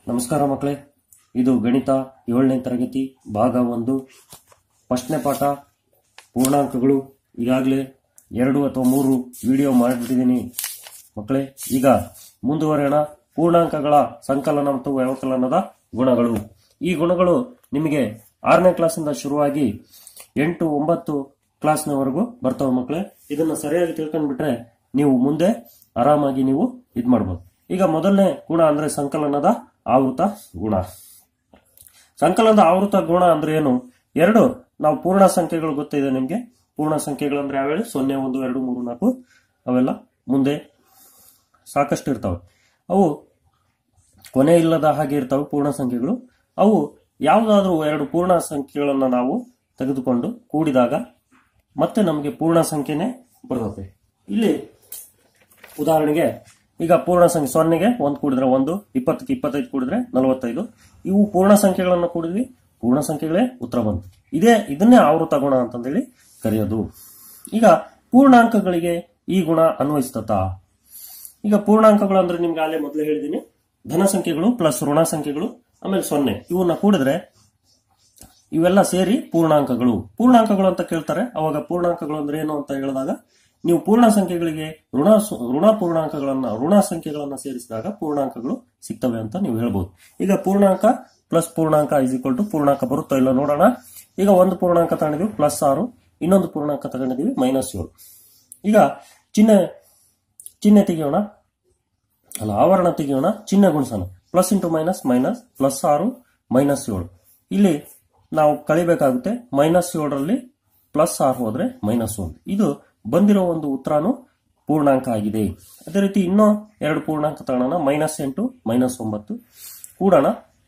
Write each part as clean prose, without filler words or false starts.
ನಮಸ್ಕಾರ ಮಕ್ಕಳೇ, ಇದು ಗಣಿತ 7ನೇ ತರಗತಿ ಭಾಗ 1 ಫಸ್ಟ್ನೇ ಪಾಠ ಪೂರ್ಣಾಂಕಗಳು. ಈಗಾಗಲೇ 2 ಅಥವಾ 3 ವಿಡಿಯೋ ಮಾಡಿಬಿಟ್ಟಿದ್ದೀನಿ ಮಕ್ಕಳೇ. ಈಗ ಮುಂದುವರೆಯೋಣ. ಪೂರ್ಣಾಂಕಗಳ ಸಂಕಲನ ಮತ್ತು ವ್ಯವಕಲನದ ಗುಣಗಳು. ಈ ಗುಣಗಳು ನಿಮಗೆ 6ನೇ ಕ್ಲಾಸಿಂದ ಶುರುವಾಗಿ 8, 9 ಕ್ಲಾಸ್ನವರೆಗೂ ಬರ್ತವೆ ಮಕ್ಕಳೇ. ಇದನ್ನ ಸರಿಯಾಗಿ ತಿಳ್ಕೊಂಡ್ಬಿಟ್ರೆ ನೀವು ಮುಂದೆ ಆರಾಮಾಗಿ ನೀವು ಇದು ಮಾಡಬಹುದು. ಈಗ ಮೊದಲನೇ ಗುಣ ಅಂದ್ರೆ ಸಂಕಲನದ ಆವೃತ ಗುಣ. ಸಂಕಲನದ ಆವೃತ ಗುಣ ಅಂದ್ರೆ ಏನು? ಎರಡು ನಾವು ಪೂರ್ಣ ಸಂಖ್ಯೆಗಳು ಗೊತ್ತಿದೆ ನಿಮ್ಗೆ. ಪೂರ್ಣ ಸಂಖ್ಯೆಗಳು ಅಂದ್ರೆ ಯಾವ್ಯಾವ? 0, 1, 2, 3, 4 ಅವೆಲ್ಲ ಮುಂದೆ ಸಾಕಷ್ಟು ಇರ್ತಾವೆ. ಅವು ಕೊನೆ ಇಲ್ಲದ ಹಾಗೆ ಇರ್ತಾವೆ ಪೂರ್ಣ ಸಂಖ್ಯೆಗಳು. ಅವು ಯಾವುದಾದ್ರೂ 2 ಪೂರ್ಣ ಸಂಖ್ಯೆಗಳನ್ನ ನಾವು ತೆಗೆದುಕೊಂಡು ಕೂಡಿದಾಗ ಮತ್ತೆ ನಮಗೆ ಪೂರ್ಣ ಸಂಖ್ಯೆನೇ ಬರ್ತದೆ. ಇಲ್ಲಿ ಉದಾಹರಣೆಗೆ ಈಗ ಪೂರ್ಣ ಸಂಖ್ಯೆ 0ಗೆ 1 ಕೂಡಿದ್ರೆ 1, 20ಕ್ಕೆ 25 ಕೂಡಿದ್ರೆ 45. ಇವು ಪೂರ್ಣ ಸಂಖ್ಯೆಗಳನ್ನ ಕೂಡಿದ್ವಿ, ಪೂರ್ಣ ಸಂಖ್ಯೆಗಳೇ ಉತ್ತರ ಬಂತು. ಇದನ್ನೇ ಆವೃತ ಗುಣ ಅಂತಂದೇಳಿ ಕರೆಯೋದು. ಈಗ ಪೂರ್ಣಾಂಕಗಳಿಗೆ ಈ ಗುಣ ಅನ್ವಯಿಸ್ತತ. ಈಗ ಪೂರ್ಣಾಂಕಗಳು ಅಂದ್ರೆ ನಿಮ್ಗೆ ಅಲ್ಲೇ ಮೊದಲೇ ಹೇಳಿದೀನಿ, ಧನ ಸಂಖ್ಯೆಗಳು ಪ್ಲಸ್ ಋಣ ಸಂಖ್ಯೆಗಳು ಆಮೇಲೆ 0 ಇವನ್ನ ಕೂಡಿದ್ರೆ ಇವೆಲ್ಲ ಸೇರಿ ಪೂರ್ಣಾಂಕಗಳು. ಪೂರ್ಣಾಂಕಗಳು ಅಂತ ಕೇಳ್ತಾರೆ. ಅವಾಗ ಪೂರ್ಣಾಂಕಗಳು ಅಂದ್ರೆ ಏನು ಅಂತ ಹೇಳಿದಾಗ ನೀವು ಪೂರ್ಣ ಸಂಖ್ಯೆಗಳಿಗೆ ಋಣ ಸಂಖ್ಯೆಗಳನ್ನ ಸೇರಿಸಿದಾಗ ಪೂರ್ಣಾಂಕಗಳು ಸಿಗ್ತವೆ ಅಂತ ನೀವು ಹೇಳ್ಬೋದು. ಈಗ ಪೂರ್ಣಾಂಕ ಪ್ಲಸ್ ಪೂರ್ಣಾಂಕ = ಪೂರ್ಣಾಂಕ ಬರುತ್ತೋ ಇಲ್ಲ ನೋಡೋಣ. ಈಗ ಒಂದು ಪೂರ್ಣಾಂಕ ತಗೊಂಡಿದ್ವಿ +6, ಇನ್ನೊಂದು ಪೂರ್ಣಾಂಕ ತಗೊಂಡಿದ್ವಿ -7. ಈಗ ಚಿಹ್ನೆ ತೆಗೆಯೋಣ, ಅಲ್ಲ ಆವರಣ ತೆಗೆಯೋಣ, ಚಿಹ್ನೆ ಗುಣಿಸೋಣ. Plus into minus minus, +6 -7. ಇಲ್ಲಿ ನಾವು ಕಳಿಬೇಕಾಗುತ್ತೆ. -7ರಲ್ಲಿ +6 ಹೋದ್ರೆ -1. ಇದು ಬಂದಿರೋ ಒಂದು ಉತ್ತರನು ಪೂರ್ಣಾಂಕ ಆಗಿದೆ. ಅದೇ ರೀತಿ ಇನ್ನೂ 2 ಪೂರ್ಣಾಂಕ ತಗೋಣ. -8 -9 ಕೂಡೋಣ.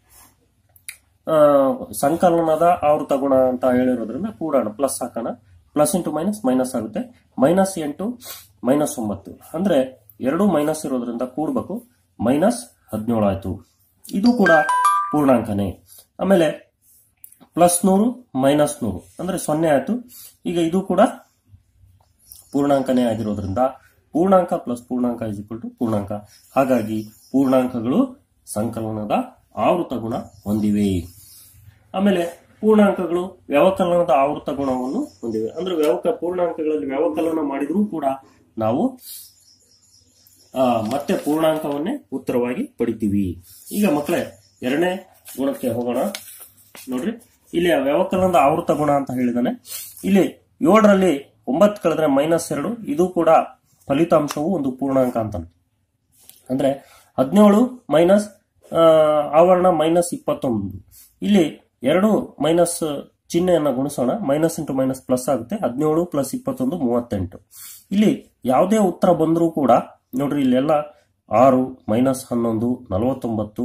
ಸಂಕಲನದ ಆವೃತ ಗುಣ ಅಂತ ಹೇಳಿರೋದ್ರಿಂದ ಕೂಡೋಣ, ಪ್ಲಸ್ ಹಾಕೋಣ. ಪ್ಲಸ್ ಇಂಟು ಮೈನಸ್ ಮೈನಸ್ ಆಗುತ್ತೆ. -8 -9 ಅಂದ್ರೆ 2 ಮೈನಸ್ ಇರೋದ್ರಿಂದ ಕೂಡ್ಬೇಕು, -17 ಆಯ್ತು. ಇದು ಕೂಡ ಪೂರ್ಣಾಂಕನೇ. ಆಮೇಲೆ +100 -100 ಅಂದ್ರೆ 0 ಆಯ್ತು. ಈಗ ಇದು ಕೂಡ ಪೂರ್ಣಾಂಕನೇ ಆಗಿರೋದ್ರಿಂದ ಪೂರ್ಣಾಂಕ ಪ್ಲಸ್ ಪೂರ್ಣಾಂಕ = ಪೂರ್ಣಾಂಕ. ಹಾಗಾಗಿ ಪೂರ್ಣಾಂಕಗಳು ಸಂಕಲನದ ಆವೃತ ಗುಣ ಹೊಂದಿವೆ. ಆಮೇಲೆ ಪೂರ್ಣಾಂಕಗಳು ವ್ಯವಕಲನದ ಆವೃತ ಗುಣವನ್ನು ಹೊಂದಿವೆ. ಅಂದ್ರೆ ಪೂರ್ಣಾಂಕಗಳಲ್ಲಿ ವ್ಯವಕಲನ ಮಾಡಿದ್ರೂ ಕೂಡ ನಾವು ಮತ್ತೆ ಪೂರ್ಣಾಂಕವನ್ನೇ ಉತ್ತರವಾಗಿ ಪಡಿತೀವಿ. ಈಗ ಮಕ್ಕಳೇ 2ನೇ ಗುಣಕ್ಕೆ ಹೋಗೋಣ. ನೋಡ್ರಿ, ಇಲ್ಲಿ ವ್ಯವಕಲನದ ಆವೃತ ಗುಣ ಅಂತ ಹೇಳಿದಾನೆ. ಇಲ್ಲಿ 7ರಲ್ಲಿ 9 ಕಳೆದ್ರೆ -2. ಇದು ಕೂಡ ಫಲಿತಾಂಶವು ಒಂದು ಪೂರ್ಣಾಂಕ ಅಂತ. ಅಂದ್ರೆ 17 ಮೈನಸ್ ಆವರಣ -21. ಇಲ್ಲಿ 2 ಮೈನಸ್ ಚಿಹ್ನೆಯನ್ನ ಗುಣಿಸೋಣ. ಮೈನಸ್ ಇಂಟು ಮೈನಸ್ ಪ್ಲಸ್ ಆಗುತ್ತೆ. 17 + 21 38. ಇಲ್ಲಿ ಯಾವುದೇ ಉತ್ತರ ಬಂದರೂ ಕೂಡ ನೋಡ್ರಿ, ಇಲ್ಲೆಲ್ಲ 6 -11 49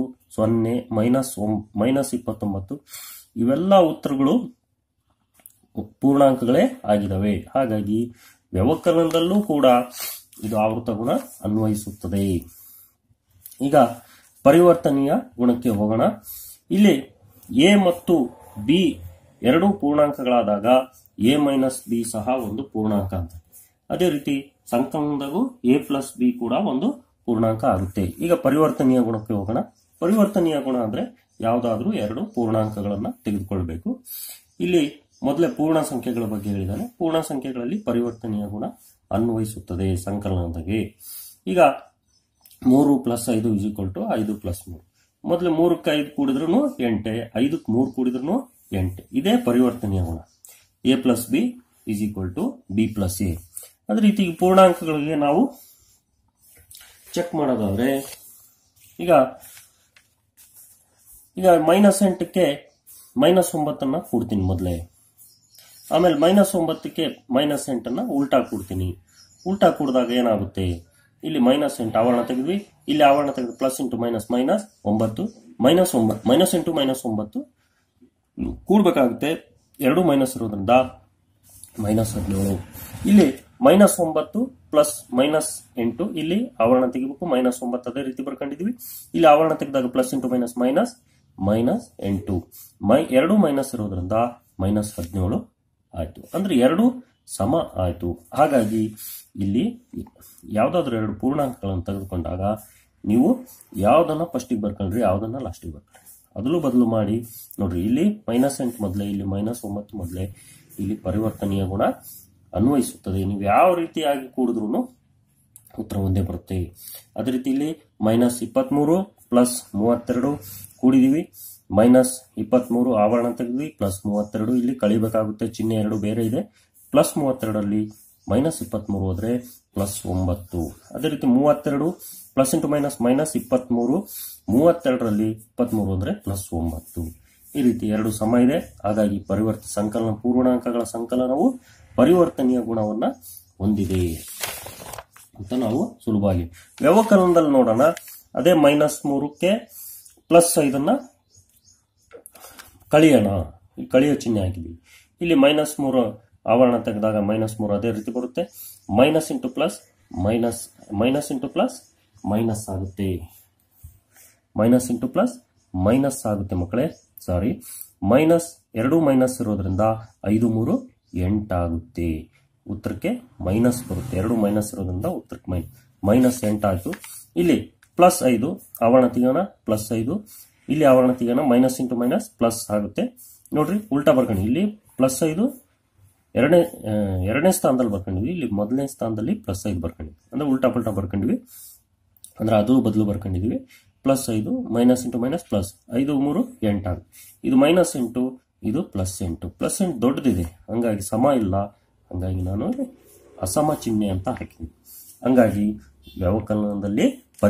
0 -29 ಇವೆಲ್ಲ ಉತ್ತರಗಳು ಪೂರ್ಣಾಂಕಗಳೇ ಆಗಿದವೆ. ಹಾಗಾಗಿ ವ್ಯವಕಲನದಲ್ಲೂ ಕೂಡ ಇದು ಆವೃತ ಗುಣ ಅನ್ವಯಿಸುತ್ತದೆ. ಈಗ ಪರಿವರ್ತನೀಯ ಗುಣಕ್ಕೆ ಹೋಗೋಣ. ಇಲ್ಲಿ ಎ ಮತ್ತು ಬಿ 2 ಪೂರ್ಣಾಂಕಗಳಾದಾಗ a - b ಸಹ ಒಂದು ಪೂರ್ಣಾಂಕ ಅಂತ. ಅದೇ ರೀತಿ ಸಂಕಲನದಾಗೂ a + b ಕೂಡ ಒಂದು ಪೂರ್ಣಾಂಕ ಆಗುತ್ತೆ. ಈಗ ಪರಿವರ್ತನೀಯ ಗುಣಕ್ಕೆ ಹೋಗೋಣ. ಪರಿವರ್ತನೀಯ ಗುಣ ಅಂದ್ರೆ ಯಾವುದಾದ್ರೂ 2 ಪೂರ್ಣಾಂಕಗಳನ್ನ ತೆಗೆದುಕೊಳ್ಬೇಕು. ಇಲ್ಲಿ ಮೊದಲೇ ಪೂರ್ಣ ಸಂಖ್ಯೆಗಳ ಬಗ್ಗೆ ಹೇಳಿದಾನೆ. ಪೂರ್ಣ ಸಂಖ್ಯೆಗಳಲ್ಲಿ ಪರಿವರ್ತನೀಯ ಗುಣ ಅನ್ವಯಿಸುತ್ತದೆ ಸಂಕಲನದಾಗೆ. ಈಗ 3 + 5 = 5 + 3. ಮೊದಲು 3ಕ್ಕೆ 5 ಕೂಡಿದ್ರು 8, 5ಕ್ಕೆ 3 ಕೂಡಿದ್ರು 8. ಇದೇ ಪರಿವರ್ತನೀಯ ಗುಣ. a + b = b + a. ಅದೇ ರೀತಿ ಪೂರ್ಣಾಂಕಗಳಿಗೆ ನಾವು ಚೆಕ್ ಮಾಡೋದಾದ್ರೆ ಈಗ -8ಕ್ಕೆ -9 ಕೂಡ್ತೀನಿ ಮೊದಲೇ. ಆಮೇಲೆ -9ಕ್ಕೆ -8 ಉಲ್ಟಾ ಕೂಡ್ತೀನಿ. ಉಲ್ಟಾ ಕೂಡಿದಾಗ ಏನಾಗುತ್ತೆ? ಇಲ್ಲಿ -8 ಆವರಣ ತೆಗೆದ್ವಿ, ಇಲ್ಲಿ ಆವರಣ ತೆಗೆದು ಪ್ಲಸ್ ಇಂಟು ಮೈನಸ್ ಮೈನಸ್ 9 -8 -9 ಕೂಡ್ಬೇಕಾಗುತ್ತೆ. 2 ಮೈನಸ್ ಇರೋದ್ರಿಂದ -17. ಇಲ್ಲಿ -9 + -8 ಇಲ್ಲಿ ಆವರಣ ತೆಗಿಬೇಕು. -9 ಅದೇ ರೀತಿ ಬರ್ಕೊಂಡಿದ್ವಿ. ಇಲ್ಲಿ ಆವರಣ ತೆಗೆದಾಗ plus into minus minus -8. 2 minus ಇರೋದ್ರಿಂದ -17 ಆಯ್ತು. ಅಂದ್ರೆ 2 ಸಮ ಆಯ್ತು. ಹಾಗಾಗಿ ಇಲ್ಲಿ ಯಾವ್ದಾದ್ರು 2 ಪೂರ್ಣಾಂಕಗಳನ್ನು ತೆಗೆದುಕೊಂಡಾಗ ನೀವು ಯಾವುದನ್ನ ಫಸ್ಟಿಗೆ ಬರ್ಕೊಂಡ್ರಿ ಯಾವುದನ್ನ ಲಾಸ್ಟಿಗೆ ಬರ್ಕೊಂಡ್ರಿ ಅದಲು ಬದಲು ಮಾಡಿ ನೋಡ್ರಿ. ಇಲ್ಲಿ -8 ಮೊದಲೇ, ಇಲ್ಲಿ -9 ಮೊದಲೇ, ಇಲ್ಲಿ ಪರಿವರ್ತನೀಯ ಗುಣ ಅನ್ವಯಿಸುತ್ತದೆ. ನೀವು ಯಾವ ರೀತಿಯಾಗಿ ಕೂಡಿದ್ರು ಉತ್ತರ ಒಂದೇ ಬರುತ್ತೆ. ಅದೇ ರೀತಿ ಇಲ್ಲಿ -23 + 32 ಕೂಡಿದೀವಿ, -23 ಆವರಣ ತೆಗೆದ್ವಿ, +32 ಇಲ್ಲಿ ಕಳಿಬೇಕಾಗುತ್ತೆ, ಚಿಹ್ನೆ ಎರಡು ಬೇರೆ ಇದೆ. +32 -23 ಹೋದ್ರೆ +9. ಅದೇ ರೀತಿ 32 + × -23 32ರಲ್ಲಿ 23 ಅಂದ್ರೆ +9. ಈ ರೀತಿ ಎರಡು ಸಮ ಇದೆ. ಹಾಗಾಗಿ ಸಂಕಲನ ಪೂರ್ಣಾಂಕಗಳ ಸಂಕಲನವು ಪರಿವರ್ತನೀಯ ಗುಣವನ್ನ ಹೊಂದಿದೆ ಅಂತ ನಾವು ಸುಲಭವಾಗಿ ವ್ಯವಕಲನದಲ್ಲಿ ನೋಡೋಣ. ಅದೇ -3ಕ್ಕೆ +5 ಕಳಿಯೋಣ. ಕಳಿಯೋ ಚಿಹ್ನೆ ಹಾಕಿದ್ವಿ. ಇಲ್ಲಿ -3 ಆವರಣ ತೆಗೆದಾಗ -3 ಅದೇ ರೀತಿ ಬರುತ್ತೆ. ಮೈನಸ್ ಇಂಟು ಪ್ಲಸ್ ಮೈನಸ್ ಆಗುತ್ತೆ. ಮೈನಸ್ ಇಂಟು ಪ್ಲಸ್ ಮೈನಸ್ ಆಗುತ್ತೆ ಮಕ್ಕಳೇ. ಸಾರಿ, ಎರಡು ಮೈನಸ್ ಇರೋದ್ರಿಂದ 5 3 8 ಆಗುತ್ತೆ. ಉತ್ತರಕ್ಕೆ ಮೈನಸ್ ಬರುತ್ತೆ. 2 ಮೈನಸ್ ಇರೋದ್ರಿಂದ ಉತ್ತರಕ್ಕೆ -8 ಆಯ್ತು. ಇಲ್ಲಿ +5 ಆವರಣ ತೆಗೆಯೋಣ, +5 ಇಲ್ಲಿ ಆವರಣ ತೆಗೆಯೋಣ, ಮೈನಸ್ ಇಂಟು ಮೈನಸ್ ಪ್ಲಸ್ ಆಗುತ್ತೆ. ನೋಡ್ರಿ, ಉಲ್ಟಾ ಬರ್ಕೊಂಡು ಇಲ್ಲಿ +5 ಎರಡನೇ ಸ್ಥಾನದಲ್ಲಿ ಬರ್ಕೊಂಡಿವಿ, ಇಲ್ಲಿ ಮೊದಲನೇ ಸ್ಥಾನದಲ್ಲಿ +5 ಬರ್ಕೊಂಡಿವಿ. ಅಂದ್ರೆ ಉಲ್ಟಾ ಪಲ್ಟಾ ಬರ್ಕೊಂಡಿವಿ, ಅಂದ್ರೆ ಅದು ಬದಲು ಬರ್ಕೊಂಡಿದೀವಿ. +5 ಮೈನಸ್ ಇಂಟು ಮೈನಸ್ ಪ್ಲಸ್ 5 3 8 ಆಗುತ್ತೆ. ಇದು -8, ಇದು +8. +8 ದೊಡ್ಡದಿದೆ, ಹಂಗಾಗಿ ಸಮ ಇಲ್ಲ, ಹಂಗಾಗಿ ನಾನು ಅಸಮ ಚಿಹ್ನೆ ಅಂತ ಹಾಕಿದ್ದೀನಿ. ಹಂಗಾಗಿ ವ್ಯವಕಲನದಲ್ಲಿ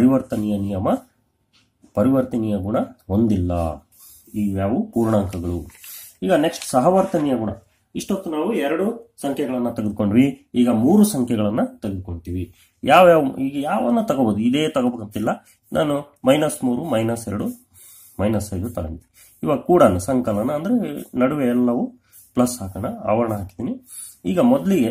ಪರಿವರ್ತನೀಯ ಗುಣ ಹೊಂದಿಲ್ಲ ಈ ಯಾವ ಪೂರ್ಣಾಂಕಗಳು. ಈಗ ನೆಕ್ಸ್ಟ್ ಸಹವರ್ತನೀಯ ಗುಣ. ಇಷ್ಟೊತ್ತು ನಾವು 2 ಸಂಖ್ಯೆಗಳನ್ನ ತೆಗೆದುಕೊಂಡ್ವಿ. ಈಗ 3 ಸಂಖ್ಯೆಗಳನ್ನ ತೆಗೆದುಕೊಂತೀವಿ. ಈಗ ಯಾವನ್ನ ತಗೋಬಹುದು, ಇದೇ ತಗೋಬೇಕಂತಿಲ್ಲ. ನಾನು -3 -2 -5 ತಗೊಂಡು ಇವಾಗ ಕೂಡ ಸಂಕಲನ ಅಂದ್ರೆ ನಡುವೆ ಎಲ್ಲವೂ ಪ್ಲಸ್ ಹಾಕೋಣ. ಆವರಣ ಹಾಕಿದ್ದೀನಿ. ಈಗ ಮೊದಲಿಗೆ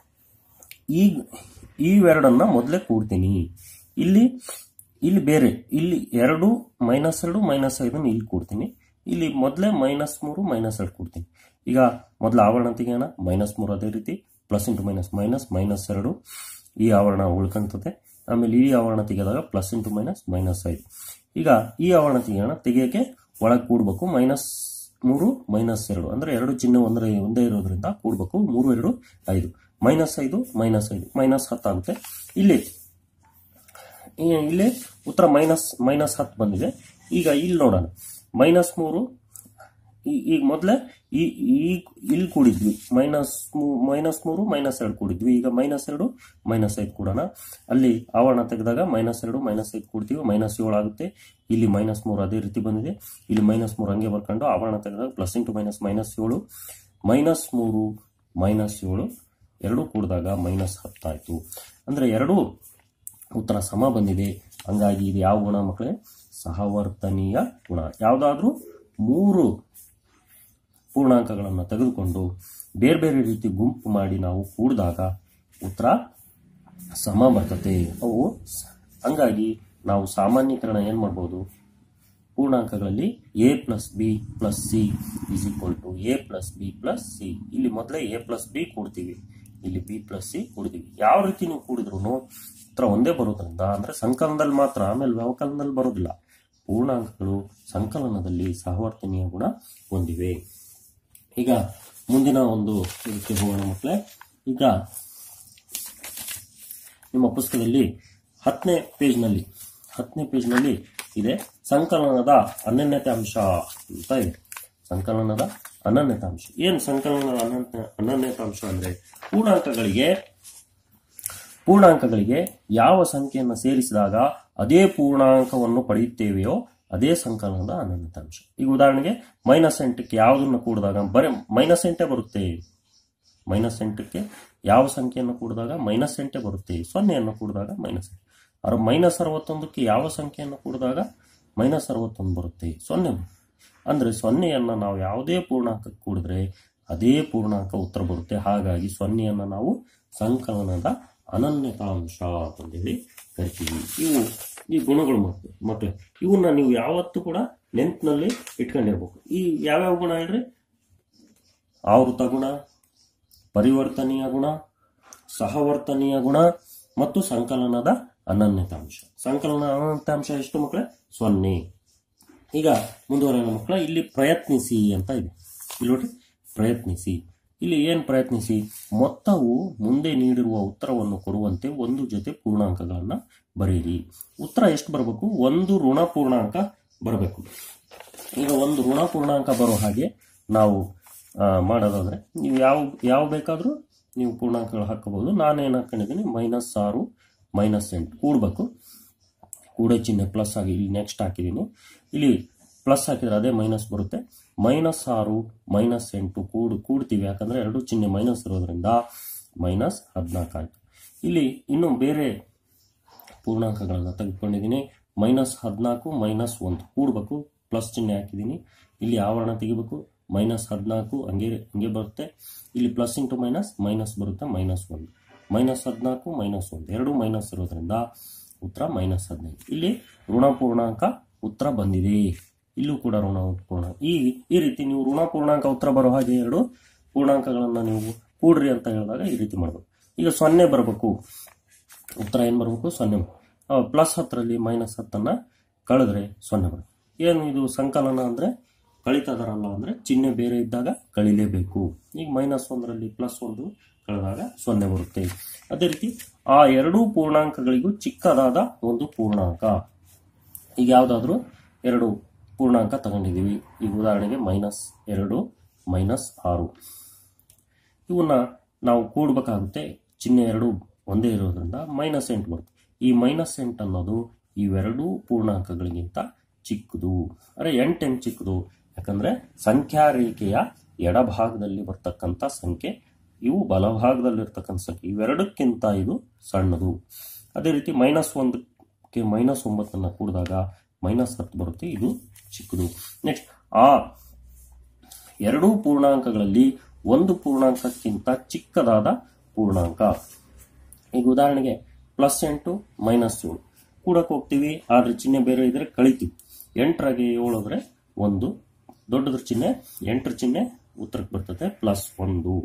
ಇವೆರಡನ್ನ ಮೊದಲೇ ಕೂಡ್ತೀನಿ. ಇಲ್ಲಿ ಬೇರೆ, ಇಲ್ಲಿ 2 -5 ಇಲ್ಲಿ ಕೂಡ್ತೀನಿ. ಇಲ್ಲಿ ಮೊದಲೇ -3 -2 ಕೂಡ್ತೀನಿ. ಈಗ ಮೊದಲು ಆವರಣ ತೆಗೆಯೋಣ. -3 ಅದೇ ರೀತಿ ಪ್ಲಸ್ ಇಂಟು ಮೈನಸ್ -2 ಈ ಆವರಣ ಉಳ್ಕೊಂತದೆ. ಆಮೇಲೆ ಈ ಆವರಣ ತೆಗೆದಾಗ ಪ್ಲಸ್ ಇಂಟು ಮೈನಸ್ -5. ಈಗ ಈ ಆವರಣ ತೆಗೆಯೋಕೆ ಒಳಗೆ ಕೂಡ್ಬೇಕು. -3 -2 ಅಂದ್ರೆ 2 ಚಿಹ್ನೆ ಒಂದೇ ಇರೋದ್ರಿಂದ ಕೂಡ್ಬೇಕು. 3 2 5 -5 -10 ಆಗುತ್ತೆ. ಇಲ್ಲಿ ಉತ್ತರ -10 ಬಂದಿದೆ. ಈಗ ಇಲ್ಲಿ ನೋಡೋಣ, -3 ಈಗ ಮೊದಲೇ ಇಲ್ಲಿ ಕೂಡಿದ್ವಿ, -3 -2 ಕೂಡಿದ್ವಿ. ಈಗ -2 -5 ಕೂಡೋಣ. ಅಲ್ಲಿ ಆವರಣ ತೆಗೆದಾಗ -2 -5 ಕೂಡ್ತೀವಿ, -7 ಆಗುತ್ತೆ. ಇಲ್ಲಿ -3 ಅದೇ ರೀತಿ ಬಂದಿದೆ. ಇಲ್ಲಿ -3 ಹಂಗೆ ಬರ್ಕೊಂಡು ಆವರಣ ತೆಗೆದಾಗ ಪ್ಲಸ್ ಇಂಟು ಮೈನಸ್ -7 -3 -7 ಎರಡೂ ಕೂಡಿದಾಗ -10 ಆಯ್ತು. ಅಂದ್ರೆ ಎರಡೂ ಉತ್ತರ ಸಮ ಬಂದಿದೆ. ಹಂಗಾಗಿ ಇದು ಯಾವ ಗುಣ ಮಕ್ಕಳೇ? ಸಹವರ್ತನೀಯ ಗುಣ. ಯಾವುದಾದ್ರೂ 3 ಪೂರ್ಣಾಂಕಗಳನ್ನು ತೆಗೆದುಕೊಂಡು ಬೇರೆ ಬೇರೆ ರೀತಿ ಗುಂಪು ಮಾಡಿ ನಾವು ಕೂಡಿದಾಗ ಉತ್ತರ ಸಮ ಬರ್ತದೆ. ಅವು ಹಂಗಾಗಿ ನಾವು ಸಾಮಾನ್ಯೀಕರಣ ಏನ್ ಮಾಡ್ಬೋದು? ಪೂರ್ಣಾಂಕಗಳಲ್ಲಿ a + b + c = a + b + c. ಇಲ್ಲಿ ಮೊದಲೇ a + b ಕೂಡ್ತೀವಿ, ಇಲ್ಲಿ b + c ಕೂಡ್ತೀವಿ. ಯಾವ ರೀತಿ ನೀವು ಕೂಡಿದ್ರು ಉತ್ತರ ಒಂದೇ ಬರೋದ್ರಿಂದ, ಅಂದ್ರೆ ಸಂಕಲನದಲ್ಲಿ ಮಾತ್ರ, ಆಮೇಲೆ ವ್ಯವಕಲನದಲ್ಲಿ ಬರೋದಿಲ್ಲ. ಪೂರ್ಣಾಂಕಗಳು ಸಂಕಲನದಲ್ಲಿ ಸಹವರ್ತನೀಯ ಗುಣ ಹೊಂದಿವೆ. ಈಗ ಮುಂದಿನ ಒಂದು ಇದಕ್ಕೆ ಹೋಗೋಣ ಮಕ್ಕಳೇ. ಈಗ ನಿಮ್ಮ ಪುಸ್ತಕದಲ್ಲಿ 10ನೇ ಪೇಜ್ನಲ್ಲಿ ಇದೆ ಸಂಕಲನದ ಅನನ್ಯತೆ ಅಂಶ ಅಂತ ಇದೆ. ಸಂಕಲನದ ಅನನ್ಯತೆ ಅಂಶ ಏನು? ಸಂಕಲನದ ಅನನ್ಯತೆ ಅಂಶ ಅಂದ್ರೆ ಪೂರ್ಣಾಂಕಗಳಿಗೆ ಯಾವ ಸಂಖ್ಯೆಯನ್ನು ಸೇರಿಸಿದಾಗ ಅದೇ ಪೂರ್ಣಾಂಕವನ್ನು ಪಡೆಯುತ್ತೇವೆಯೋ ಅದೇ ಸಂಕಲನದ ಅನನ್ಯತೆ ಅಂಶ. ಈಗ ಉದಾಹರಣೆಗೆ -8ಕ್ಕೆ ಯಾವುದನ್ನು ಕೂಡಿದಾಗ ಬರೀ -8 ಬರುತ್ತೆ. -8ಕ್ಕೆ ಯಾವ ಸಂಖ್ಯೆಯನ್ನು ಕೂಡಿದಾಗ -8 ಬರುತ್ತೆ. 0ಯನ್ನು ಕೂಡಿದಾಗ -61ಕ್ಕೆ ಯಾವ ಸಂಖ್ಯೆಯನ್ನು ಕೂಡಿದಾಗ -61 ಬರುತ್ತೆ. 0 ಅಂದ್ರೆ 0ಯನ್ನು ನಾವು ಯಾವುದೇ ಪೂರ್ಣಾಂಕಕ್ಕೆ ಕೂಡಿದ್ರೆ ಅದೇ ಪೂರ್ಣಾಂಕ ಉತ್ತರ ಬರುತ್ತೆ. ಹಾಗಾಗಿ 0ಯನ್ನು ನಾವು ಸಂಕಲನದ ಅನನ್ಯತಾಂಶ ಅಂತೇಳಿ ಕರಿತೀವಿ. ಈ ಗುಣಗಳು ಮಕ್ಕಳು, ಇವನ್ನ ನೀವು ಯಾವತ್ತೂ ಕೂಡ ನೆನಪಿನಲ್ಲಿ ಇಟ್ಕೊಂಡಿರ್ಬೇಕು. ಈ ಯಾವ್ಯಾವ ಗುಣ ಹೇಳ್ರಿ? ಆವೃತ ಗುಣ, ಪರಿವರ್ತನೀಯ ಗುಣ, ಸಹವರ್ತನೀಯ ಗುಣ ಮತ್ತು ಸಂಕಲನದ ಅನನ್ಯತೆ ಅಂಶ. ಸಂಕಲನ ಅನನ್ಯತೆ ಅಂಶ ಎಷ್ಟು ಮಕ್ಕಳೇ? 0. ಈಗ ಮುಂದುವರೆಯೋಣ ಮಕ್ಕಳ. ಇಲ್ಲಿ ಪ್ರಯತ್ನಿಸಿ ಅಂತ ಇದೆ. ಇಲ್ಲಿ ನೋಡಿ, ಪ್ರಯತ್ನಿಸಿ. ಇಲ್ಲಿ ಏನ್ ಪ್ರಯತ್ನಿಸಿ? ಮೊತ್ತವು ಮುಂದೆ ನೀಡಿರುವ ಉತ್ತರವನ್ನು ಕೊಡುವಂತೆ ಒಂದು ಜೊತೆ ಪೂರ್ಣಾಂಕಗಳನ್ನ ಬರೆಯಿರಿ. ಉತ್ತರ ಎಷ್ಟು ಬರಬೇಕು? ಒಂದು ಋಣ ಪೂರ್ಣಾಂಕ ಬರಬೇಕು. ಈಗ ಒಂದು ಋಣ ಪೂರ್ಣಾಂಕ ಬರೋ ಹಾಗೆ ನಾವು ಮಾಡೋದಾದ್ರೆ ನೀವು ಯಾವ ಬೇಕಾದ್ರೂ ನೀವು ಪೂರ್ಣಾಂಕಗಳು ಹಾಕಬಹುದು. ನಾನೇನು ಹಾಕೊಂಡಿದ್ದೀನಿ? -6 -8 ಕೂಡಬೇಕು. ಕೂಡೋ ಚಿಹ್ನೆ ಪ್ಲಸ್ ಆಗಿ ಇಲ್ಲಿ ನೆಕ್ಸ್ಟ್ ಹಾಕಿದ್ದೀನಿ. ಇಲ್ಲಿ ಪ್ಲಸ್ ಹಾಕಿದ್ರೆ ಅದೇ ಮೈನಸ್ ಬರುತ್ತೆ. -6 -8 ಕೂಡ್ತೀವಿ, ಯಾಕಂದ್ರೆ ಎರಡು ಚಿಹ್ನೆ ಮೈನಸ್ ಇರೋದ್ರಿಂದ -14 ಆಯ್ತು. ಇಲ್ಲಿ ಇನ್ನು ಬೇರೆ ಪೂರ್ಣಾಂಕಗಳನ್ನ ತೆಗೆದುಕೊಂಡಿದ್ದೀನಿ. -14 -1 ಕೂಡಬೇಕು, ಪ್ಲಸ್ ಚಿಹ್ನೆ ಹಾಕಿದ್ದೀನಿ. ಇಲ್ಲಿ ಆವರಣ ತೆಗಿಬೇಕು. -14 ಹಂಗೆ ಬರುತ್ತೆ. ಇಲ್ಲಿ ಪ್ಲಸ್ ಇಂಟು ಮೈನಸ್ ಬರುತ್ತೆ, -1. -14 -1 ಎರಡು ಮೈನಸ್ ಇರೋದ್ರಿಂದ ಉತ್ತರ -15. ಇಲ್ಲಿ ಋಣ ಪೂರ್ಣಾಂಕ ಉತ್ತರ ಬಂದಿದೆ. ಇಲ್ಲೂ ಕೂಡ ಋಣ ಪೂರ್ಣ. ಈ ರೀತಿ ನೀವು ಋಣ ಪೂರ್ಣಾಂಕ ಉತ್ತರ ಬರೋ ಹಾಗೆ ಎರಡು ಪೂರ್ಣಾಂಕಗಳನ್ನ ನೀವು ಕೂಡ್ರಿ ಅಂತ ಹೇಳಿದಾಗ ಈ ರೀತಿ ಮಾಡ್ಬೇಕು. ಈಗ 0 ಬರಬೇಕು. ಉತ್ತರ ಏನ್ ಬರಬೇಕು? 0. +10ರಲ್ಲಿ -10 ಕಳೆದ್ರೆ 0 ಬರುತ್ತೆ. ಏನು ಇದು ಸಂಕಲನ ಅಂದ್ರೆ ಕಳಿತದರಲ್ಲ, ಅಂದ್ರೆ ಚಿಹ್ನೆ ಬೇರೆ ಇದ್ದಾಗ ಕಳಿಲೇಬೇಕು. ಈಗ -1ರಲ್ಲಿ +1 ಕಳೆದಾಗ 0 ಬರುತ್ತೆ. ಅದೇ ರೀತಿ ಆ ಎರಡೂ ಪೂರ್ಣಾಂಕಗಳಿಗೂ ಚಿಕ್ಕದಾದ ಒಂದು ಪೂರ್ಣಾಂಕ. ಈಗ ಯಾವ್ದಾದ್ರು ಎರಡು ಪೂರ್ಣಾಂಕ ತಗೊಂಡಿದೀವಿ. ಈಗ ಉದಾಹರಣೆಗೆ -2 -6 ಇವನ್ನ ನಾವು ಕೂಡಬೇಕಾಗುತ್ತೆ. ಚಿಹ್ನೆ ಎರಡು ಒಂದೇ ಇರೋದ್ರಿಂದ -8 ಬರುತ್ತೆ. ಈ -8 ಅನ್ನೋದು ಇವೆರಡೂ ಪೂರ್ಣಾಂಕಗಳಿಗಿಂತ ಚಿಕ್ಕದು. ಅರೆ 8 ಚಿಕ್ಕದು, ಯಾಕಂದ್ರೆ ಸಂಖ್ಯಾ ರೇಖೆಯ ಎಡಭಾಗದಲ್ಲಿ ಬರ್ತಕ್ಕಂಥ ಸಂಖ್ಯೆ, ಇವು ಬಲಭಾಗದಲ್ಲಿರ್ತಕ್ಕಂಥ ಸಂಖ್ಯೆ, ಇವೆರಡಕ್ಕಿಂತ ಇದು ಸಣ್ಣದು. ಅದೇ ರೀತಿ -1ಕ್ಕೆ -9 ಕೂಡಿದಾಗ -10 ಬರುತ್ತೆ, ಇದು ಚಿಕ್ಕದು. ನೆಕ್ಸ್ಟ್ ಆ ಎರಡೂ ಪೂರ್ಣಾಂಕಗಳಲ್ಲಿ ಒಂದು ಪೂರ್ಣಾಂಕಕ್ಕಿಂತ ಚಿಕ್ಕದಾದ ಪೂರ್ಣಾಂಕ. ಈಗ ಉದಾಹರಣೆಗೆ +8 -7 ಕೂಡಕ್ಕೆ ಹೋಗ್ತೀವಿ, ಆದ್ರೆ ಚಿಹ್ನೆ ಬೇರೆ ಇದ್ರೆ ಕಳಿತೀವಿ. 8ರಾಗೆ 7 ಅಂದ್ರೆ 1 ದೊಡ್ಡದ್ರ ಚಿಹ್ನೆ, 8ರ ಚಿಹ್ನೆ ಉತ್ತರಕ್ಕೆ ಬರ್ತದೆ +1.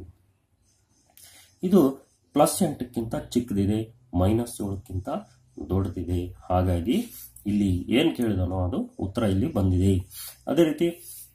ಇದು +8ಕ್ಕಿಂತ ಚಿಕ್ಕದಿದೆ, -7ಕ್ಕಿಂತ ದೊಡ್ಡದಿದೆ. ಹಾಗಾಗಿ ಇಲ್ಲಿ ಏನ್ ಕೇಳಿದನೋ ಅದು ಉತ್ತರ ಇಲ್ಲಿ ಬಂದಿದೆ. ಅದೇ ರೀತಿ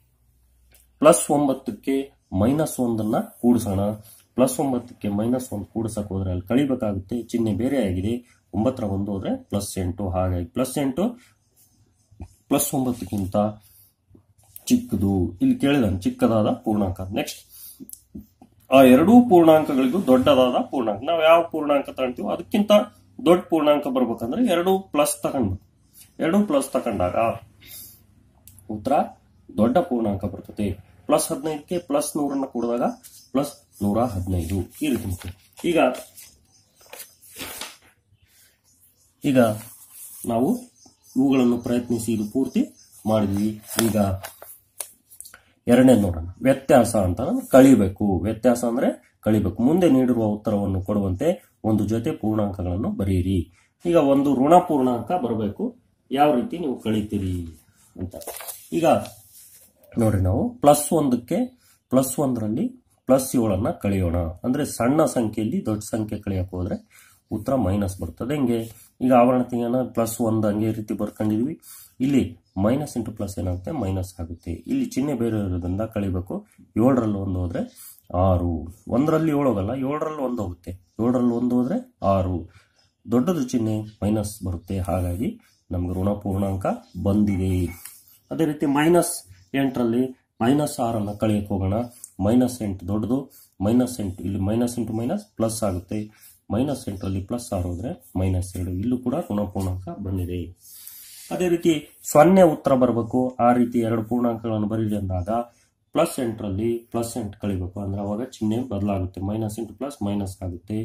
+9ಕ್ಕೆ -1 ಕೂಡಿಸೋಣ. +9ಕ್ಕೆ -1 ಕೂಡಿಸಕ್ ಹೋದ್ರೆ ಅಲ್ಲಿ ಕಳಿಬೇಕಾಗುತ್ತೆ, ಚಿಹ್ನೆ ಬೇರೆ ಆಗಿದೆ. 9ರ 1 ಹೋದ್ರೆ +8. ಹಾಗಾಗಿ +8 +9ಕ್ಕಿಂತ ಚಿಕ್ಕದು. ಇಲ್ಲಿ ಕೇಳಿದಾನೆ ಚಿಕ್ಕದಾದ ಪೂರ್ಣಾಂಕ. ನೆಕ್ಸ್ಟ್ ಆ ಎರಡೂ ಪೂರ್ಣಾಂಕಗಳಿಗೂ ದೊಡ್ಡದಾದ ಪೂರ್ಣಾಂಕ. ನಾವು ಯಾವ ಪೂರ್ಣಾಂಕ ತಗೊಂತೀವೋ ಅದಕ್ಕಿಂತ ದೊಡ್ಡ ಪೂರ್ಣಾಂಕ ಬರ್ಬೇಕಂದ್ರೆ 2 ಪ್ಲಸ್ ತಗೊಂಡ್ಬೇಕು. 2 ಪ್ಲಸ್ ತಗೊಂಡಾಗ ಉತ್ತರ ದೊಡ್ಡ ಪೂರ್ಣಾಂಕ ಬರ್ತದೆ. +15ಕ್ಕೆ +100 ಕೂಡಿದಾಗ +115 ಈ ರೀತಿ ಮುಖ್ಯ. ಈಗ ನಾವು ಇವುಗಳನ್ನು ಪ್ರಯತ್ನಿಸಿ ಇದು ಪೂರ್ತಿ ಮಾಡಿದ್ವಿ. ಈಗ ಎರಡನೇ ನೋಡೋಣ. ವ್ಯತ್ಯಾಸ ಅಂತ ಕಳಿಬೇಕು. ವ್ಯತ್ಯಾಸ ಅಂದ್ರೆ ಕಳಿಬೇಕು. ಮುಂದೆ ನೀಡಿರುವ ಉತ್ತರವನ್ನು ಕೊಡುವಂತೆ ಒಂದು ಜೊತೆ ಪೂರ್ಣಾಂಕಗಳನ್ನು ಬರೆಯಿರಿ. ಈಗ ಒಂದು ಋಣ ಪೂರ್ಣಾಂಕ ಬರಬೇಕು. ಯಾವ ರೀತಿ ನೀವು ಕಳಿತೀರಿ ಅಂತ ಈಗ ನೋಡ್ರಿ. ನಾವು +1ಕ್ಕೆ +1ರಲ್ಲಿ +7 ಕಳೆಯೋಣ. ಅಂದ್ರೆ ಸಣ್ಣ ಸಂಖ್ಯೆಯಲ್ಲಿ ದೊಡ್ಡ ಸಂಖ್ಯೆ ಕಳೆಯಕ್ಕೆ ಹೋದ್ರೆ ಉತ್ತರ ಮೈನಸ್ ಬರ್ತದೆ. ಹಿಂಗೆ ಈಗ ಆವರಣ ತೆಗೆಯೋಣ. +1 ಹಂಗೆ ರೀತಿ ಬರ್ಕೊಂಡಿದ್ವಿ. ಇಲ್ಲಿ ಮೈನಸ್ ಇಂಟು ಪ್ಲಸ್ ಏನಾಗುತ್ತೆ? ಮೈನಸ್ ಆಗುತ್ತೆ. ಇಲ್ಲಿ ಚಿಹ್ನೆ ಬೇರೆ ಇರೋದ್ರಿಂದ ಕಳಿಬೇಕು. 7ರಲ್ಲಿ 1 ಹೋದ್ರೆ 6. 1ರಲ್ಲಿ 7 ಹೋಗಲ್ಲ, 7ರಲ್ಲಿ 1 ಹೋಗುತ್ತೆ. 7ರಲ್ಲಿ 1 ಹೋದ್ರೆ 6. ದೊಡ್ಡದು ಚಿಹ್ನೆ ಮೈನಸ್ ಬರುತ್ತೆ. ಹಾಗಾಗಿ ನಮ್ಗೆ ಋಣ ಪೂರ್ಣಾಂಕ ಬಂದಿದೆ. ಅದೇ ರೀತಿ -8ರಲ್ಲಿ -6 ಕಳಿಯಕ್ಕೆ ಹೋಗೋಣ. -8 ದೊಡ್ಡದು. -8 ಇಲ್ಲಿ ಮೈನಸ್ ಇಂಟು ಮೈನಸ್ ಪ್ಲಸ್ ಆಗುತ್ತೆ. -8ರಲ್ಲಿ +6 ಹೋದ್ರೆ -2. ಇಲ್ಲೂ ಕೂಡ ಋಣ ಪೂರ್ಣಾಂಕ ಬಂದಿದೆ. ಅದೇ ರೀತಿ 0 ಉತ್ತರ ಬರಬೇಕು. ಆ ರೀತಿ ಎರಡು ಪೂರ್ಣಾಂಕಗಳನ್ನು ಬರೀರಿ ಅಂದಾಗ +8ರಲ್ಲಿ +8 ಕಳಿಬೇಕು. ಅಂದ್ರೆ ಅವಾಗ ಚಿಹ್ನೆ ಬದಲಾಗುತ್ತೆ. ಮೈನಸ್ ಇಂಟು ಪ್ಲಸ್ ಮೈನಸ್ ಆಗುತ್ತೆ,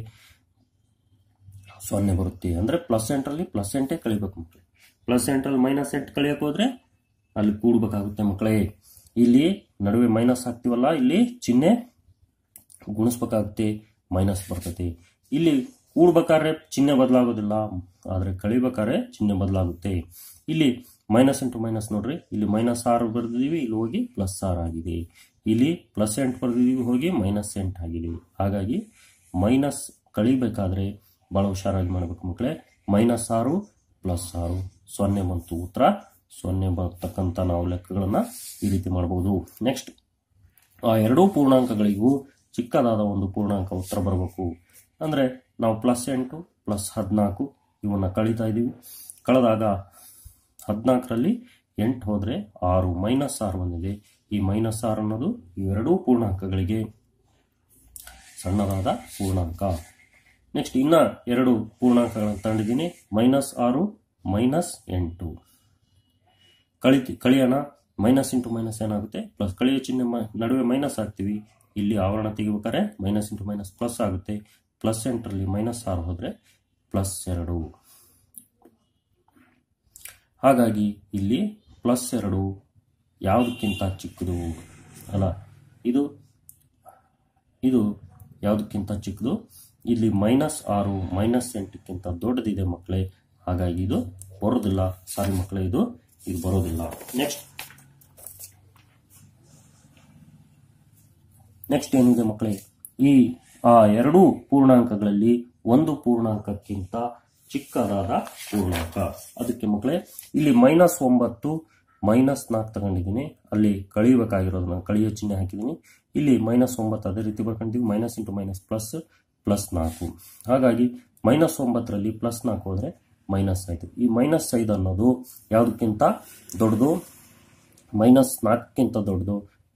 0 ಬರುತ್ತೆ. ಅಂದ್ರೆ +8ರಲ್ಲಿ +8 ಕಳಿಬೇಕು ಮಕ್ಕಳೇ. +8ರಲ್ಲಿ -8 ಕಳಿಯಕ್ಕೆ ಹೋದ್ರೆ ಅಲ್ಲಿ ಕೂಡ್ಬೇಕಾಗುತ್ತೆ ಮಕ್ಕಳೇ. ಇಲ್ಲಿ ನಡುವೆ ಮೈನಸ್ ಹಾಕ್ತಿವಲ್ಲ, ಇಲ್ಲಿ ಚಿಹ್ನೆ ಗುಣಿಸ್ಬೇಕಾಗುತ್ತೆ, ಮೈನಸ್ ಬರ್ತದೆ. ಇಲ್ಲಿ ಕೂಡ್ಬೇಕಾದ್ರೆ ಚಿಹ್ನೆ ಬದಲಾಗೋದಿಲ್ಲ, ಆದ್ರೆ ಕಳಿಬೇಕಾದ್ರೆ ಚಿಹ್ನೆ ಬದಲಾಗುತ್ತೆ. ಇಲ್ಲಿ ಮೈನಸ್ ಇಂಟು ಮೈನಸ್ ನೋಡ್ರಿ. ಇಲ್ಲಿ -6 ಬರ್ದಿದೀವಿ, ಇಲ್ಲಿ ಹೋಗಿ +6 ಆಗಿದೆ. ಇಲ್ಲಿ +8 ಬರ್ದಿದೀವಿ, ಹೋಗಿ -8 ಆಗಿದೆ. ಹಾಗಾಗಿ ಮೈನಸ್ ಕಳಿಬೇಕಾದ್ರೆ ಬಹಳ ಹುಷಾರಾಗಿ ಮಾಡ್ಬೇಕು ಮಕ್ಕಳೇ. -6 +6 0 ಬಂತು. ಉತ್ತರ 0 ಬರ್ತಕ್ಕಂಥ ನಾವು ಲೆಕ್ಕಗಳನ್ನ ಈ ರೀತಿ ಮಾಡಬಹುದು. ನೆಕ್ಸ್ಟ್, ಆ ಎರಡೂ ಪೂರ್ಣಾಂಕಗಳಿಗೂ ಚಿಕ್ಕದಾದ ಒಂದು ಪೂರ್ಣಾಂಕ ಉತ್ತರ ಬರಬೇಕು. ಅಂದ್ರೆ ನಾವು +8 +14 ಇವನ್ನ ಕಳೀತಾ ಇದೀವಿ. ಕಳೆದಾಗ 14ರಲ್ಲಿ 8 ಹೋದ್ರೆ 6 -6 ಬಂದಿದೆ. ಈ -6 ಅನ್ನೋದು ಇವೆರಡೂ ಪೂರ್ಣಾಂಕಗಳಿಗೆ ಸಣ್ಣದಾದ ಪೂರ್ಣಾಂಕ. ನೆಕ್ಸ್ಟ್, ಇನ್ನ ಎರಡು ಪೂರ್ಣಾಂಕಗಳನ್ನು ತಂದಿದ್ದೀನಿ. -6 -8 ಕಳಿಯೋಣ. ಮೈನಸ್ ಇಂಟು ಮೈನಸ್ ಏನಾಗುತ್ತೆ, ಪ್ಲಸ್. ಕಳಿಯೋ ಚಿಹ್ನೆ ನಡುವೆ ಮೈನಸ್ ಹಾಕ್ತೀವಿ. ಇಲ್ಲಿ ಆವರಣ ತೆಗಿಬೇಕಾದ್ರೆ ಮೈನಸ್ ಇಂಟು ಮೈನಸ್ ಪ್ಲಸ್ ಆಗುತ್ತೆ. +8ರಲ್ಲಿ -6 ಹೋದ್ರೆ +2. ಹಾಗಾಗಿ ಇಲ್ಲಿ +2 ಯಾವುದಕ್ಕಿಂತ ಚಿಕ್ಕದು ಅಲ್ಲ, ಇದು ಯಾವುದಕ್ಕಿಂತ ಚಿಕ್ಕದು. ಇಲ್ಲಿ -6 -8ಕ್ಕಿಂತ ದೊಡ್ಡದಿದೆ ಮಕ್ಕಳೇ. ಹಾಗಾಗಿ ಇದು ಬರೋದಿಲ್ಲ. ಸಾರಿ ಮಕ್ಕಳೇ, ಇದು ಬರೋದಿಲ್ಲ. ನೆಕ್ಸ್ಟ್ ಏನಿದೆ ಮಕ್ಕಳೇ, ಆ ಎರಡೂ ಪೂರ್ಣಾಂಕಗಳಲ್ಲಿ ಒಂದು ಪೂರ್ಣಾಂಕಕ್ಕಿಂತ ಚಿಕ್ಕದಾದ ಪೂರ್ಣಾಂಕ. ಅದಕ್ಕೆ ಮಕ್ಕಳೇ ಇಲ್ಲಿ -9 -4 ತಗೊಂಡಿದ್ದೀನಿ. ಅಲ್ಲಿ ಕಳಿಬೇಕಾಗಿರೋದನ್ನ ಕಳಿಯೋ ಚಿಹ್ನೆ ಹಾಕಿದ್ದೀನಿ. ಇಲ್ಲಿ -9 ಅದೇ ರೀತಿ ಬರ್ಕೊಂಡಿದ್ದೀವಿ. Minus into minus plus +4. ಹಾಗಾಗಿ -9ರಲ್ಲಿ +4 ಹೋದ್ರೆ -5. ಈ -5 ಅನ್ನೋದು ಯಾವುದಕ್ಕಿಂತ ದೊಡ್ಡದು? -4ಕ್ಕಿಂತ ದೊಡ್ಡದು.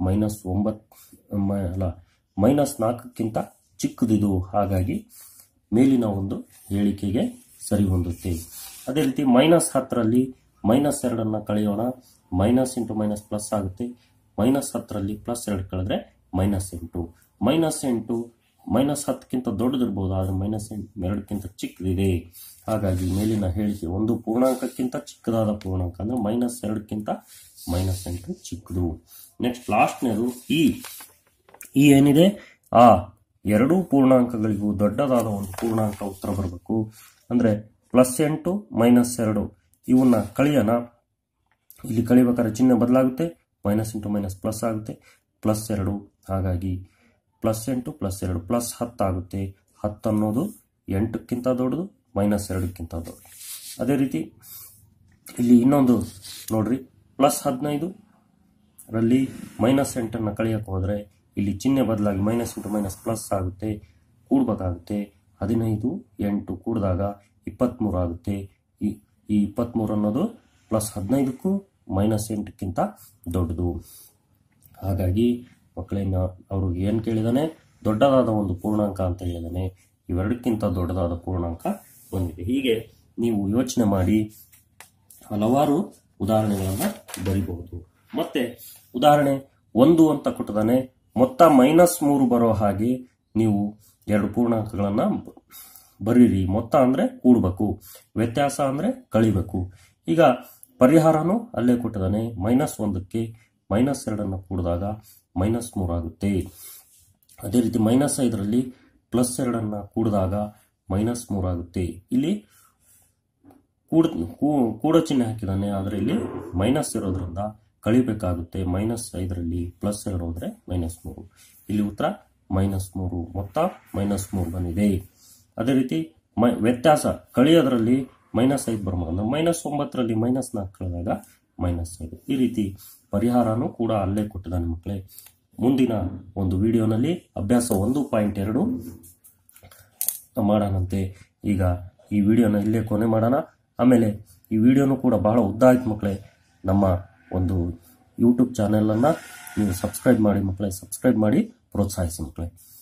-4ಕ್ಕಿಂತ ಚಿಕ್ಕದಿದು. ಹಾಗಾಗಿ ಮೇಲಿನ ಒಂದು ಹೇಳಿಕೆಗೆ ಸರಿ ಹೊಂದುತ್ತೆ. ಅದೇ ರೀತಿ -10ರಲ್ಲಿ -2 ಕಳೆಯೋಣ. ಮೈನಸ್ ಇಂಟು ಮೈನಸ್ ಪ್ಲಸ್ ಆಗುತ್ತೆ. -10ರಲ್ಲಿ +2 ಕಳೆದ್ರೆ -8. -10ಕ್ಕಿಂತ ದೊಡ್ಡದಿರ್ಬೋದು, ಆದರೆ -2ಕ್ಕಿಂತ ಚಿಕ್ಕದಿದೆ. ಹಾಗಾಗಿ ಮೇಲಿನ ಹೇಳಿಕೆ ಒಂದು ಪೂರ್ಣಾಂಕಕ್ಕಿಂತ ಚಿಕ್ಕದಾದ ಪೂರ್ಣಾಂಕ ಅಂದ್ರೆ -2ಕ್ಕಿಂತ -8 ಚಿಕ್ಕದು. ನೆಕ್ಸ್ಟ್, ಲಾಸ್ಟ್ನೇದು ಈ ಏನಿದೆ, ಆ ಎರಡೂ ಪೂರ್ಣಾಂಕಗಳಿಗೂ ದೊಡ್ಡದಾದ ಒಂದು ಪೂರ್ಣಾಂಕ ಉತ್ತರ ಬರಬೇಕು. ಅಂದ್ರೆ +8 -2 ಇವನ್ನ ಕಳೆಯೋಣ. ಇಲ್ಲಿ ಕಳಿಬೇಕಾದ್ರೆ ಚಿಹ್ನೆ ಬದಲಾಗುತ್ತೆ. ಮೈನಸ್ ಇಂಟು ಮೈನಸ್ ಪ್ಲಸ್ ಆಗುತ್ತೆ. +2. ಹಾಗಾಗಿ +8 +2 +10 ಆಗುತ್ತೆ. 10 ಅನ್ನೋದು 8ಕ್ಕಿಂತ ದೊಡ್ಡದು, -2ಕ್ಕಿಂತ ದೊಡ್ಡದು. ಅದೇ ರೀತಿ ಇಲ್ಲಿ ಇನ್ನೊಂದು ನೋಡ್ರಿ, +15 ರಲ್ಲಿ -8 ಕಳೆಯಕ್ಕೆ ಹೋದ್ರೆ ಇಲ್ಲಿ ಚಿಹ್ನೆ ಬದಲಾಗಿ ಮೈನಸ್ ಇಂಟು ಮೈನಸ್ ಪ್ಲಸ್ ಆಗುತ್ತೆ. ಕೂಡ್ಬೇಕಾಗುತ್ತೆ. 15 8 ಕೂಡಿದಾಗ 23 ಆಗುತ್ತೆ. ಈ 23 ಅನ್ನೋದು +15ಕ್ಕೂ -8ಕ್ಕಿಂತ ದೊಡ್ಡದು. ಹಾಗಾಗಿ ಮಕ್ಕಳೇ, ಅವ್ರಿಗೆ ಏನು ಕೇಳಿದಾನೆ? ದೊಡ್ಡದಾದ ಒಂದು ಪೂರ್ಣಾಂಕ ಅಂತ ಹೇಳಿದಾನೆ. ಇವೆರಡಕ್ಕಿಂತ ದೊಡ್ಡದಾದ ಪೂರ್ಣಾಂಕ ಬಂದಿದೆ. ಹೀಗೆ ನೀವು ಯೋಚನೆ ಮಾಡಿ ಹಲವಾರು ಉದಾಹರಣೆಗಳನ್ನ ಬರಿಬಹುದು. ಮತ್ತೆ ಉದಾಹರಣೆ 1 ಅಂತ ಕೊಟ್ಟಿದ್ದಾನೆ. ಮೊತ್ತ -3 ಬರೋ ಹಾಗೆ ನೀವು ಎರಡು ಪೂರ್ಣಾಂಕಗಳನ್ನ ಬರೀರಿ. ಮೊತ್ತ ಅಂದ್ರೆ ಕೂಡಬೇಕು, ವ್ಯತ್ಯಾಸ ಅಂದ್ರೆ ಕಳಿಬೇಕು. ಈಗ ಪರಿಹಾರನೂ ಅಲ್ಲೇ ಕೊಟ್ಟಿದ್ದಾನೆ. -1ಕ್ಕೆ -2 ಕೂಡಿದಾಗ -3 ಆಗುತ್ತೆ. ಅದೇ ರೀತಿ -5ರಲ್ಲಿ +2 ಕೂಡಿದಾಗ -3 ಆಗುತ್ತೆ. ಇಲ್ಲಿ ಕೂಡ ಚಿಹ್ನೆ ಹಾಕಿದ್ದಾನೆ, ಆದರೆ ಇಲ್ಲಿ ಮೈನಸ್ ಇರೋದ್ರಿಂದ ಕಳಿಬೇಕಾಗುತ್ತೆ. -5ರಲ್ಲಿ +2 ಹೋದ್ರೆ -3. ಇಲ್ಲಿ ಉತ್ತರ -3. ಮೊತ್ತ -3 ಬಂದಿದೆ. ಅದೇ ರೀತಿ ವ್ಯತ್ಯಾಸ ಕಳಿಯೋದ್ರಲ್ಲಿ -5 ಬರ್ಬೋದು. -9ರಲ್ಲಿ -4 ಕಳೆದಾಗ -5. ಈ ರೀತಿ ಪರಿಹಾರನೂ ಕೂಡ ಅಲ್ಲೇ ಕೊಟ್ಟಿದ್ದಾನೆ ಮಕ್ಕಳೇ. ಮುಂದಿನ ಒಂದು ವಿಡಿಯೋನಲ್ಲಿ ಅಭ್ಯಾಸ 1.2 ಮಾಡೋಣಂತೆ. ಈಗ ಈ ವಿಡಿಯೋನ ಇಲ್ಲೇ ಕೊನೆ ಮಾಡೋಣ. ಆಮೇಲೆ ಈ ವಿಡಿಯೋನು ಕೂಡ ಬಹಳ ಉದ್ದ ಆಯ್ತು ಮಕ್ಕಳೇ. ನಮ್ಮ ಒಂದು ಯೂಟ್ಯೂಬ್ ಚಾನೆಲ್ ಅನ್ನ ನೀವು ಸಬ್ಸ್ಕ್ರೈಬ್ ಮಾಡಿ ಮಕ್ಕಳೇ. ಸಬ್ಸ್ಕ್ರೈಬ್ ಮಾಡಿ ಪ್ರೋತ್ಸಾಹಿಸಿ ಮಕ್ಕಳೇ.